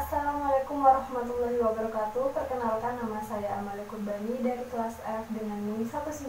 Assalamualaikum warahmatullahi wabarakatuh. Perkenalkan, nama saya Amalia Kurbani dari kelas F dengan NIM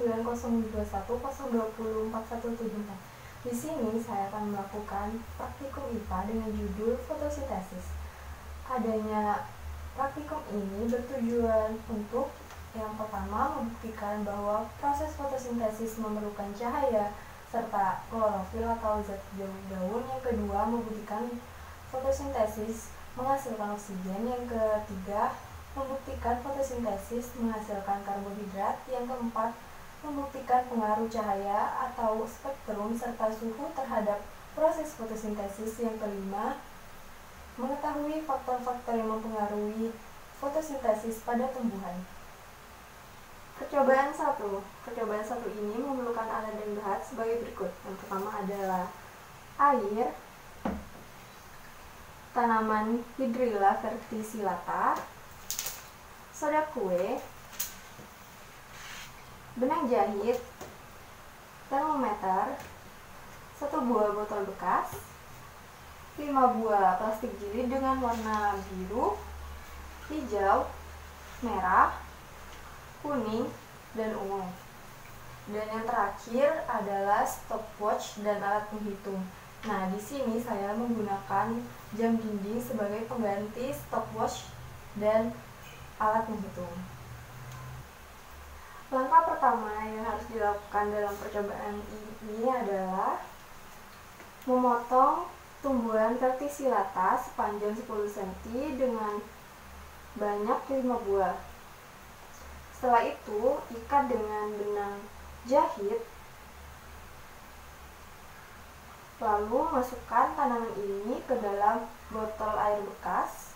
19021020417. Di sini saya akan melakukan praktikum IPA dengan judul fotosintesis. Adanya praktikum ini bertujuan untuk yang pertama membuktikan bahwa proses fotosintesis memerlukan cahaya serta klorofil atau zat daun. Yang kedua, membuktikan fotosintesis menghasilkan oksigen. Yang ketiga, membuktikan fotosintesis menghasilkan karbohidrat. Yang keempat, membuktikan pengaruh cahaya atau spektrum serta suhu terhadap proses fotosintesis. Yang kelima, mengetahui faktor-faktor yang mempengaruhi fotosintesis pada tumbuhan. Percobaan 1 ini memerlukan alat dan bahan sebagai berikut. Yang pertama adalah air, tanaman Hydrilla verticillata, soda kue, benang jahit, termometer, 1 buah botol bekas, 5 buah plastik jilid dengan warna biru, hijau, merah, kuning, dan ungu. Dan yang terakhir adalah stopwatch dan alat penghitung. Nah, di sini saya menggunakan jam dinding sebagai pengganti stopwatch dan alat penghitung. Langkah pertama yang harus dilakukan dalam percobaan ini adalah memotong tumbuhan verticillata sepanjang 10 cm dengan banyak 5 buah. Setelah itu, ikat dengan benang jahit. Lalu masukkan tanaman ini ke dalam botol air bekas.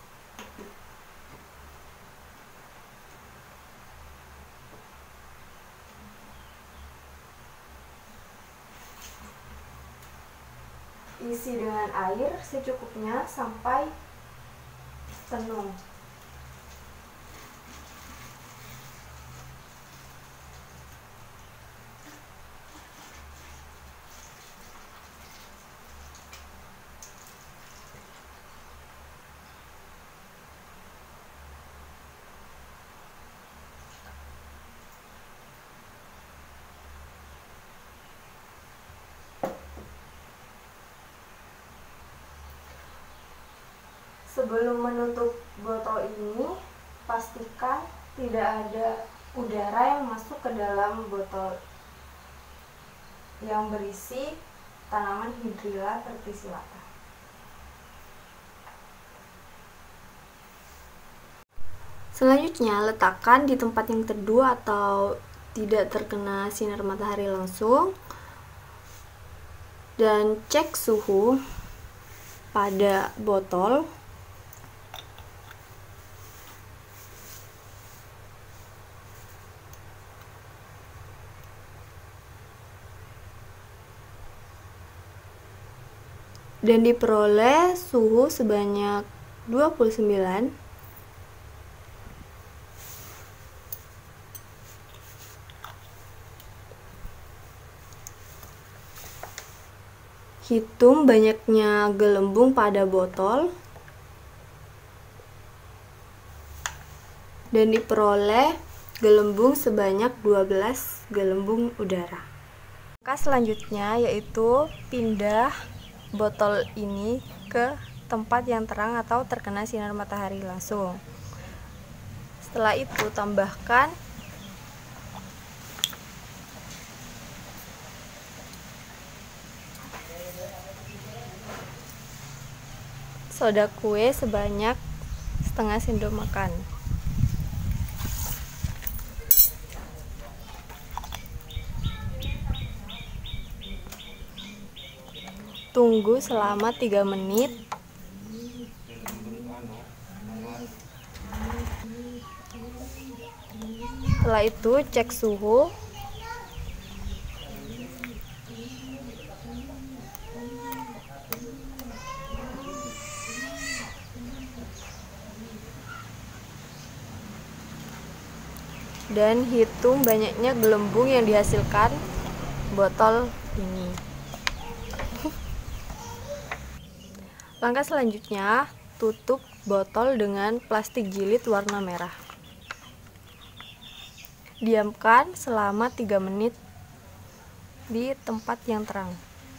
Isi dengan air secukupnya sampai penuh. Sebelum menutup botol ini, pastikan tidak ada udara yang masuk ke dalam botol yang berisi tanaman Hydrilla verticillata. Selanjutnya, letakkan di tempat yang teduh atau tidak terkena sinar matahari langsung, dan cek suhu pada botol. Dan diperoleh suhu sebanyak 29. Hitung banyaknya gelembung pada botol dan diperoleh gelembung sebanyak 12 gelembung udara. Langkah selanjutnya yaitu pindah botol ini ke tempat yang terang atau terkena sinar matahari langsung. Setelah itu, tambahkan soda kue sebanyak setengah sendok makan. Tunggu selama 3 menit. Setelah itu, cek suhu. Dan hitung banyaknya gelembung yang dihasilkan botol ini. Langkah selanjutnya, tutup botol dengan plastik jilid warna merah. Diamkan selama 3 menit di tempat yang terang.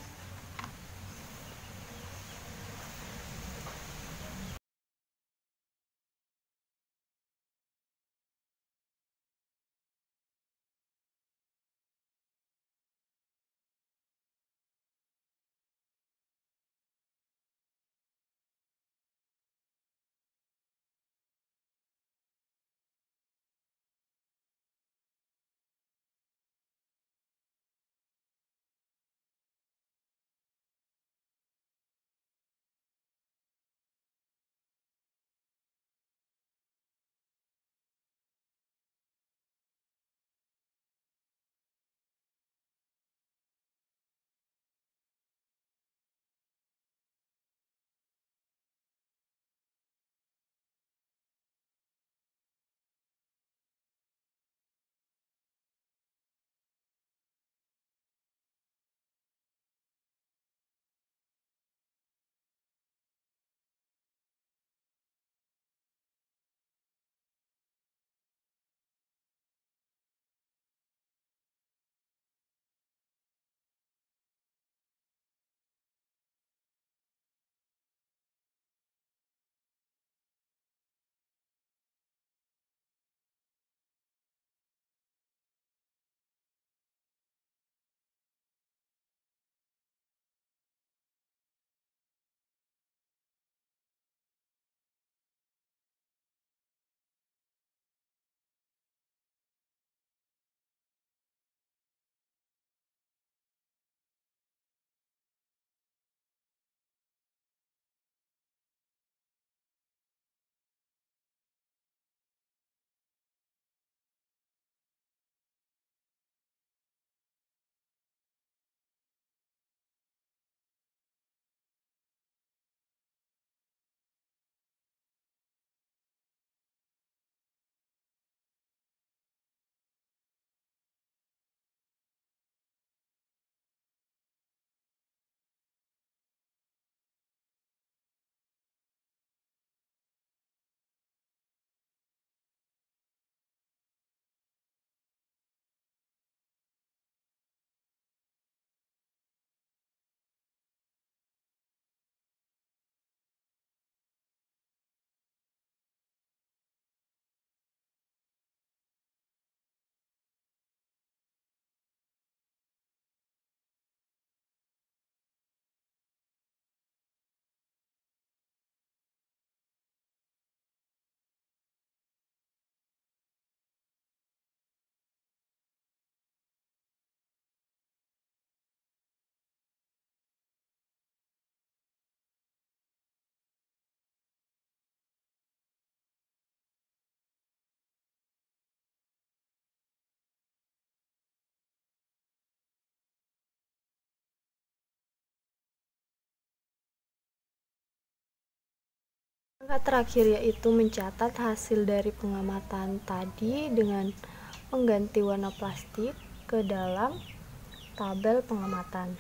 Langkah terakhir yaitu mencatat hasil dari pengamatan tadi dengan mengganti warna plastik ke dalam tabel pengamatan.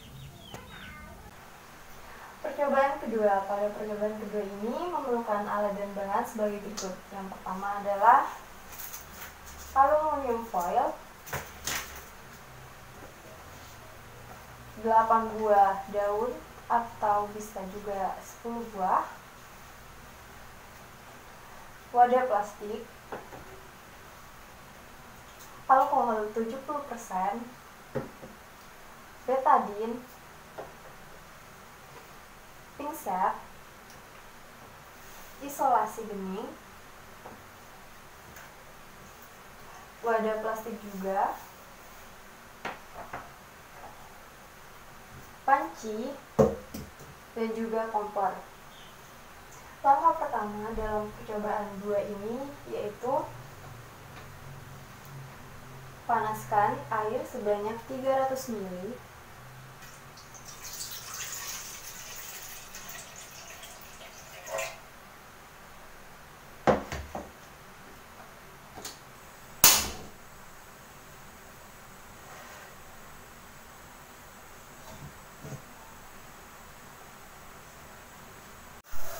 Percobaan kedua. Pada percobaan kedua ini memerlukan alat dan bahan sebagai berikut. Yang pertama adalah aluminium foil, 8 buah daun atau bisa juga 10 buah, wadah plastik, alkohol 70%, betadine, pingset, isolasi bening, wadah plastik juga, panci, dan juga kompor. Langkah pertama dalam percobaan 2 ini yaitu panaskan air sebanyak 300 ml.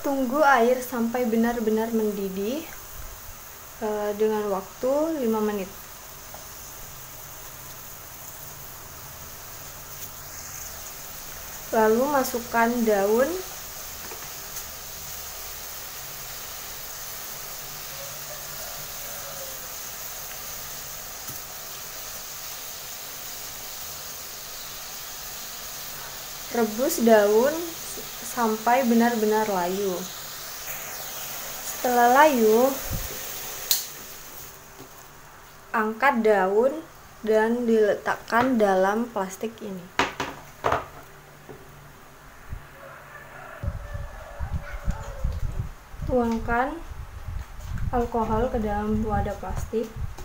Tunggu air sampai benar-benar mendidih dengan waktu 5 menit. Lalu masukkan daun, rebus daun sampai benar-benar layu. Setelah layu, angkat daun dan diletakkan dalam plastik ini. Tuangkan alkohol ke dalam wadah plastik.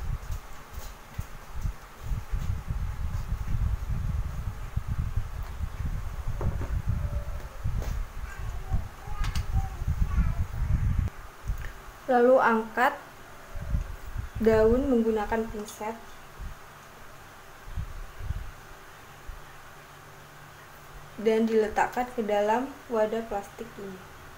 Lalu angkat daun menggunakan pinset. Dan diletakkan ke dalam wadah plastik ini.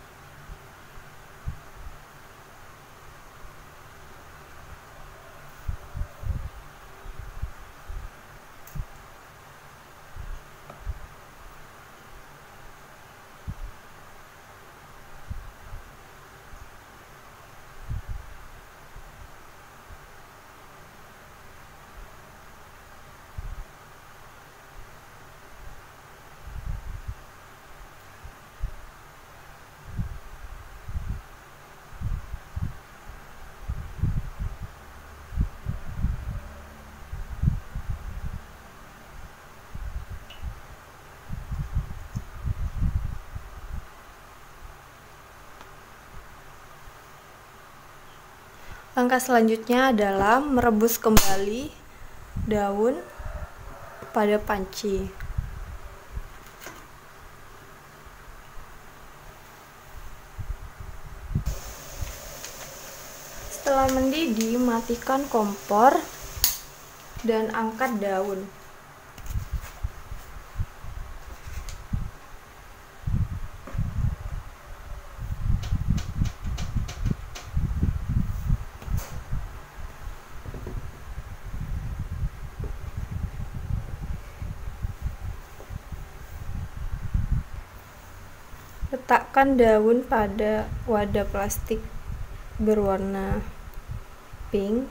Langkah selanjutnya adalah merebus kembali daun pada panci. Setelah mendidih, matikan kompor dan angkat daun. Letakkan daun pada wadah plastik berwarna pink.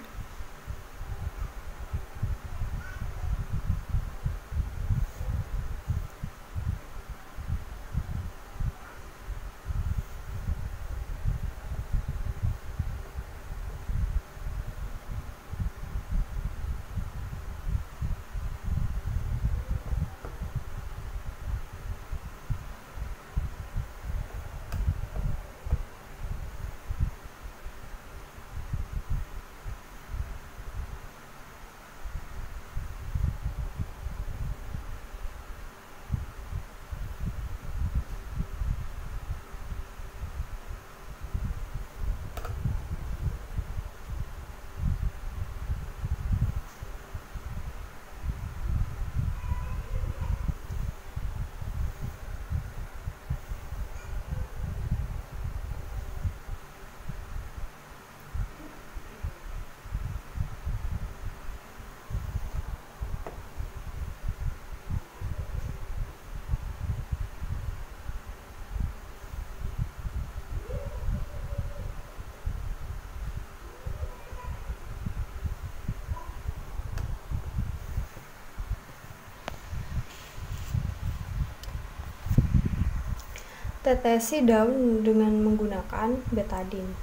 Tetesi daun dengan menggunakan betadine.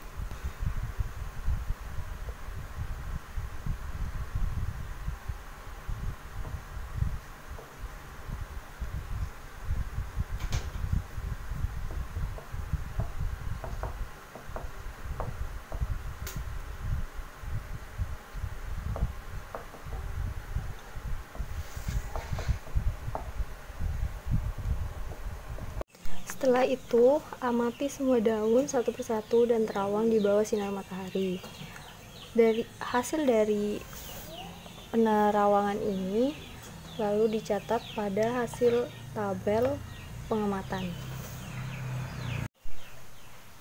Setelah itu, amati semua daun satu persatu dan terawang di bawah sinar matahari. Hasil dari penerawangan ini lalu dicatat pada hasil tabel pengamatan.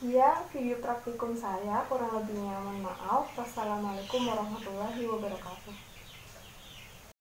Sekian video praktikum saya, kurang lebihnya mohon maaf. Wassalamualaikum warahmatullahi wabarakatuh.